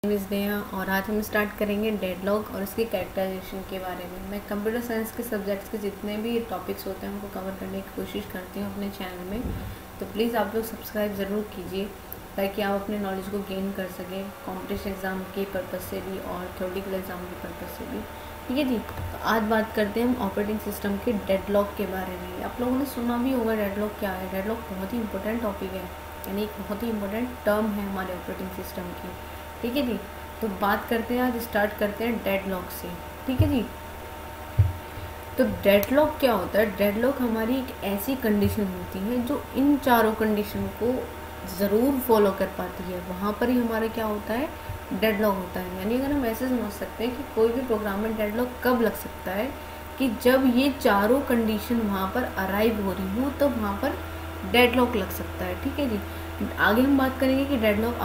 Miss दिया और आज हम स्टार्ट करेंगे डेडलॉक और इसकी कैरेक्टराइजेशन के बारे में। मैं कंप्यूटर साइंस के सब्जेक्ट्स के जितने भी टॉपिक्स होते हैं उनको कवर करने की कोशिश करती हूँ अपने चैनल में, तो प्लीज़ आप लोग सब्सक्राइब ज़रूर कीजिए ताकि आप अपने नॉलेज को गेन कर सकें कॉम्पिटिशन एग्ज़ाम के पर्पज़ से भी और थ्योरेटिकल एग्ज़ाम के पर्पज़ से भी। ठीक है जी, तो आज बात करते हैं हम ऑपरेटिंग सिस्टम के डेडलॉक के बारे में। आप लोगों ने सुना भी होगा डेडलॉक क्या है। डेडलॉक बहुत ही इंपॉर्टेंट टॉपिक है, यानी एक बहुत ही इंपॉर्टेंट टर्म है हमारे ऑपरेटिंग सिस्टम की। ठीक है जी, तो बात करते हैं, आज स्टार्ट करते हैं डेडलॉक से। ठीक है जी, तो डेडलॉक क्या होता है? डेडलॉक हमारी एक ऐसी कंडीशन होती है जो इन चारों कंडीशन को ज़रूर फॉलो कर पाती है, वहाँ पर ही हमारा क्या होता है, डेडलॉक होता है। यानी अगर हम ऐसे समझ सकते हैं कि कोई भी प्रोग्राम में डेडलॉक कब लग सकता है कि जब ये चारों कंडीशन वहाँ पर अराइव हो रही हो, तो वहाँ पर डेडलॉक लग सकता है। ठीक है जी, आगे हम बात करेंगे कि डेडलॉक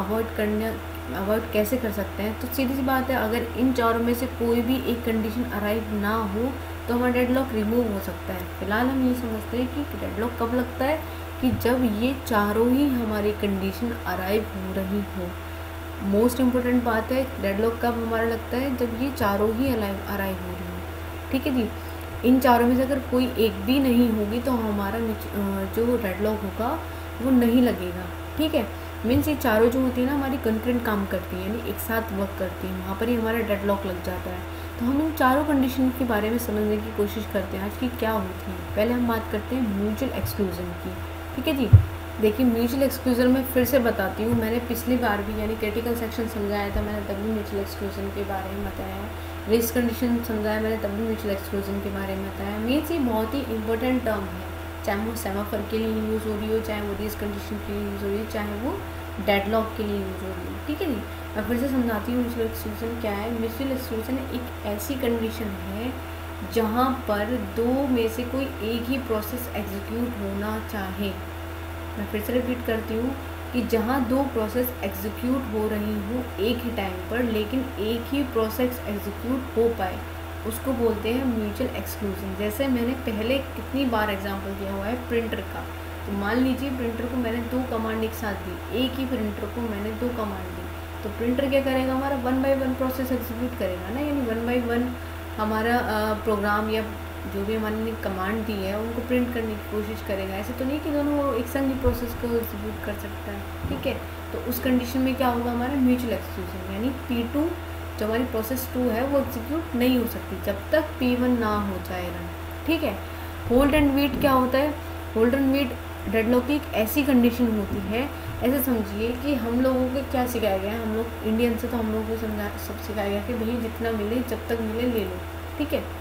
अवॉइड कैसे कर सकते हैं। तो सीधी सी बात है, अगर इन चारों में से कोई भी एक कंडीशन अराइव ना हो तो हमारा डेडलॉक रिमूव हो सकता है। फिलहाल हम ये समझते हैं कि डेडलॉक कब लगता है कि जब ये चारों ही हमारी कंडीशन अराइव हो रही हो। मोस्ट इम्पोर्टेंट बात है, डेडलॉक कब हमारा लगता है, जब ये चारों ही अराइव हो रही हो। ठीक है जी, इन चारों में से अगर कोई एक भी नहीं होगी तो हमारा जो डेडलॉक होगा वो नहीं लगेगा। ठीक है, मीन्स ये चारों जो होती है ना हमारी कंकरेंट काम करती है, यानी एक साथ वर्क करती है, वहाँ पर ही हमारा डेडलॉक लग जाता है। तो हम इन चारों कंडीशन के बारे में समझने की कोशिश करते हैं आज की क्या होती है। पहले हम बात करते हैं म्यूचुअल एक्सक्लूजन की। ठीक है जी, देखिए म्यूचुअल एक्सक्लूजन में फिर से बताती हूँ, मैंने पिछली बार भी यानी क्रिटिकल सेक्शन समझाया था, मैंने तब भी म्यूचुअल एक्सक्लूजन के बारे में बताया। रेस कंडीशन समझाया मैंने, तब भी म्यूचुअल एक्सक्लूजन के बारे में बताया। मीन्स ये बहुत ही इंपॉर्टेंट टर्म है, चाहे वो सेमाफोर के लिए यूज़ हो रही हो, चाहे वो रेस कंडीशन के लिए यूज़ हो रही हो, चाहे वो डेडलॉक के लिए यूज़ हो रही है। ठीक है जी, मैं फिर से समझाती हूँ म्यूचुअल एक्सक्लूजन क्या है। म्यूचुअल एक्सक्लूजन एक ऐसी कंडीशन है जहाँ पर दो में से कोई एक ही प्रोसेस एग्जीक्यूट होना चाहे। मैं फिर से रिपीट करती हूँ कि जहाँ दो प्रोसेस एग्जीक्यूट हो रही हो एक ही टाइम पर, लेकिन एक ही प्रोसेस एग्जीक्यूट हो पाए, उसको बोलते हैं म्यूचुअल एक्सक्लूजन। जैसे मैंने पहले कितनी बार एग्जांपल दिया हुआ है प्रिंटर का। तो मान लीजिए प्रिंटर को मैंने दो कमांड एक साथ दी, एक ही प्रिंटर को मैंने दो कमांड दी, तो प्रिंटर क्या करेगा, हमारा 1 बाय 1 प्रोसेस एग्जीक्यूट करेगा ना, यानी 1 बाय 1 हमारा प्रोग्राम या जो भी हमारे कमांड दी है उनको प्रिंट करने की कोशिश करेगा। ऐसे तो नहीं कि दोनों एक संग ही प्रोसेस को एग्जीक्यूट कर सकता है। ठीक है, तो उस कंडीशन में क्या होगा, हमारा म्यूचुअल एक्सक्लूजन, यानी P2 जो हमारी प्रोसेस 2 है वो एग्जीक्यूट नहीं हो सकती जब तक P1 ना हो जाए रन। ठीक है, होल्ड एंड वेट क्या होता है? होल्ड एंड वेट डेडलॉक की एक ऐसी कंडीशन होती है, ऐसे समझिए कि हम लोगों को क्या सिखाया गया है, हम लोग इंडियन से तो हम लोगों को सब सिखाया गया कि भाई जितना मिले जब तक मिले ले लो। ठीक है,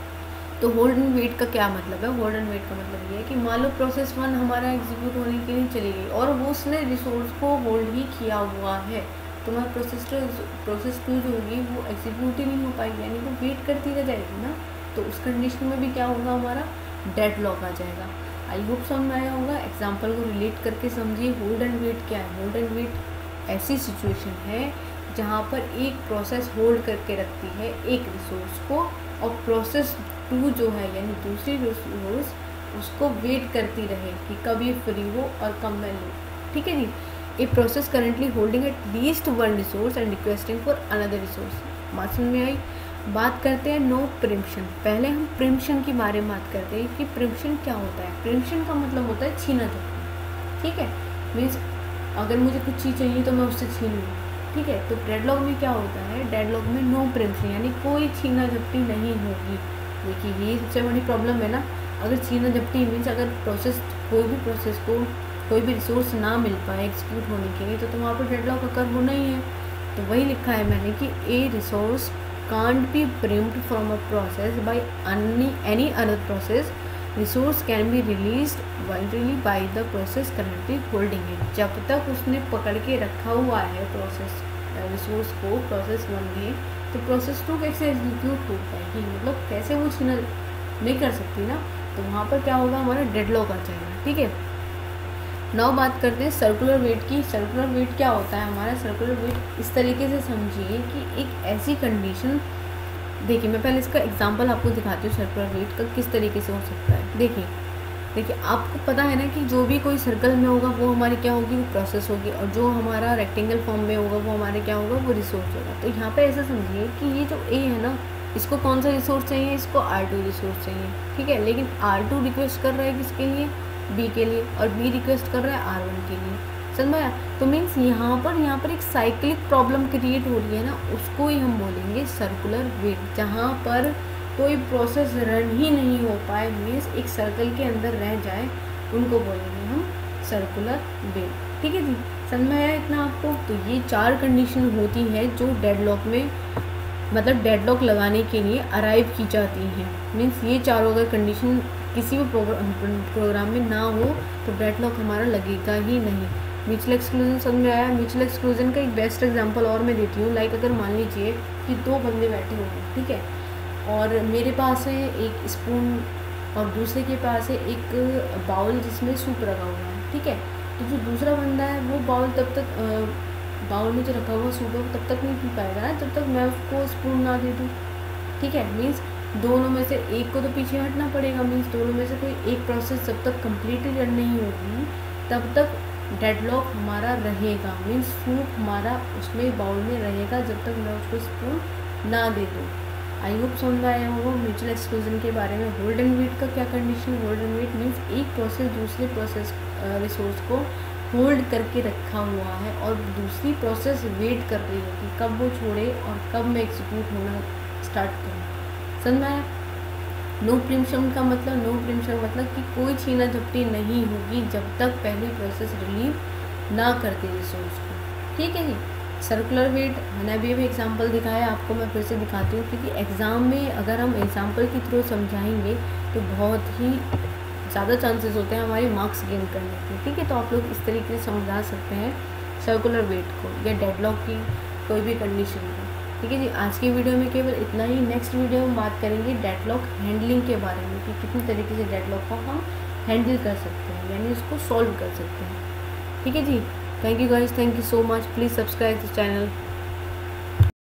तो होल्ड एंड वेट का क्या मतलब है? होल्ड एंड वेट का मतलब ये है कि मान लो प्रोसेस 1 हमारा एग्जीक्यूट होने के लिए चली गई और वो उसने रिसोर्स को होल्ड ही किया हुआ है, तो हमारा प्रोसेस 2 जो होगी वो एग्जीक्यूट ही नहीं हो पाएगी, यानी वो वेट करती रह जाएगी ना। तो उस कंडीशन में भी क्या होगा, हमारा डेडलॉक आ जाएगा। आई होप समझ में आया होगा। एग्जाम्पल को रिलेट करके समझिए होल्ड एंड वेट क्या है। होल्ड एंड वेट ऐसी सिचुएशन है जहाँ पर एक प्रोसेस होल्ड करके रखती है एक रिसोर्स को, और प्रोसेस 2 जो है यानी दूसरी रिसोर्स उसको वेट करती रहे कि कब ये फ्री हो और कब मैं लूँ। ठीक है जी, a process currently holding at least 1 resource and requesting for another resource. बात समझ में आई? बात करते हैं नो प्रिम्पशन। पहले हम प्रिम्पशन के बारे में बात करते हैं कि प्रिम्पशन क्या होता है। प्रिम्पशन का मतलब होता है छीना झपटी। ठीक है, मीन्स अगर मुझे कुछ चीज़ चाहिए तो मैं उससे छीन लूँ। ठीक है, तो डेडलॉक में क्या होता है, डेडलॉक में नो प्रिम्पशन यानी कोई छीना झपटी नहीं होगी। देखिए ये सबसे बड़ी प्रॉब्लम है ना, अगर छीना झपटी मीन्स अगर कोई भी प्रोसेस को कोई भी रिसोर्स ना मिल पाए एग्जीक्यूट होने के लिए, तो वहाँ पर डेडलॉक अकर होना ही है। तो वही लिखा है मैंने कि a resource can't be primed from a process by any other process. Resource can be released voluntarily by the process currently holding it. जब तक उसने पकड़ के रखा हुआ है प्रोसेस रिसोर्स को प्रोसेस 1 में, तो प्रोसेस 2 कैसे एग्जीक्यूट हो पाएगी, मतलब कैसे वो छीना नहीं कर सकती ना, तो वहाँ पर क्या होगा, हमारा डेडलॉक आ जाएगा। ठीक है, नाउ बात करते हैं सर्कुलर वेट की। सर्कुलर वेट क्या होता है हमारा? सर्कुलर वेट इस तरीके से समझिए कि एक ऐसी कंडीशन, देखिए मैं पहले इसका एग्जांपल आपको दिखाती हूँ सर्कुलर वेट का किस तरीके से हो सकता है। देखिए देखिए आपको पता है ना कि जो भी कोई सर्कल में होगा वो हमारी क्या होगी, वो प्रोसेस होगी, और जो हमारा रेक्टेंगल फॉर्म में होगा वो हमारे क्या होगा, वो रिसोर्स होगा। तो यहाँ पे ऐसा समझिए कि ये जो ए है ना, इसको कौन सा रिसोर्स चाहिए, इसको R2 रिसोर्स चाहिए, ठीक है। लेकिन R2 रिक्वेस्ट कर रहा है किसके लिए, B के लिए, और B रिक्वेस्ट कर रहा है R1 के लिए, समझ में आया। तो मीन्स यहाँ पर एक साइक्लिक प्रॉब्लम क्रिएट हो रही है ना, उसको ही हम बोलेंगे सर्कुलर वेट। जहाँ पर कोई प्रोसेस रन ही नहीं हो पाए, मीन्स एक सर्कल के अंदर रह जाए, उनको बोलेंगे हम सर्कुलर वेव, ठीक है जी। समझ में आया इतना आपको। तो ये 4 कंडीशन होती है जो डेडलॉक में, मतलब डेडलॉक लगाने के लिए अराइव की जाती हैं। मीन्स ये चारों अगर कंडीशन किसी भी प्रोग्राम में ना हो तो डेडलॉक हमारा लगेगा ही नहीं। म्यूचुअल एक्सक्लूजन समझ में आया। म्यूचुअल एक्सक्लूजन का एक बेस्ट एग्जांपल और मैं देती हूँ। लाइक अगर मान लीजिए कि 2 बंदे बैठे हुए हैं, ठीक है, और मेरे पास है एक स्पून और दूसरे के पास है एक बाउल जिसमें सूप रखा हुआ है, ठीक है। तो जो दूसरा बंदा है वो बाउल तब तक बाउल में जो रखा हुआ सूप है तब तक नहीं पी पाएगा ना जब तक मैं उसको स्पून ना दे दूँ, ठीक है। मीन्स दोनों में से एक को तो पीछे हटना पड़ेगा। मीन्स दोनों में से कोई एक प्रोसेस जब तक कम्प्लीटली रन नहीं होगी तब तक डेडलॉक हमारा रहेगा। मीन्स सूप हमारा उसमें बाउल में रहेगा जब तक मैं उसको स्पून ना दे दूँ। आई होप समझ आया होगा म्यूचुअल एक्सक्लूजन के बारे में। होल्ड एंड वेट का क्या condition, hold and wait means एक प्रोसेस दूसरे प्रोसेस रिसोर्स को होल्ड करके रखा हुआ है और दूसरी प्रोसेस वेट कर रही है कि कब वो छोड़े और कब मैं एग्जीक्यूट होना स्टार्ट करूँ। समझ में आया। नो प्रीम्पशन का मतलब, नो प्रीम्पशन मतलब कि कोई छीना झपटी नहीं होगी जब तक पहली प्रोसेस रिलीव ना करती रिसोर्स को, ठीक है जी। सर्कुलर वेट मैंने अभी एग्जांपल दिखाया, आपको मैं फिर से दिखाती हूँ क्योंकि एग्ज़ाम में अगर हम एग्जांपल के थ्रू समझाएंगे तो बहुत ही ज़्यादा चांसेस होते हैं हमारे मार्क्स गेन करने के, ठीक है। तो आप लोग इस तरीके से समझा सकते हैं सर्कुलर वेट को या डेडलॉक की कोई भी कंडीशन को, ठीक है जी। आज की वीडियो में केवल इतना ही। नेक्स्ट वीडियो में बात करेंगे डेडलॉक हैंडलिंग के बारे में कि कितनी तरीके से डेडलॉक को हम हैंडल कर सकते हैं, यानी उसको सॉल्व कर सकते हैं, ठीक है जी। Thank you guys, thank you so much. Please subscribe this channel.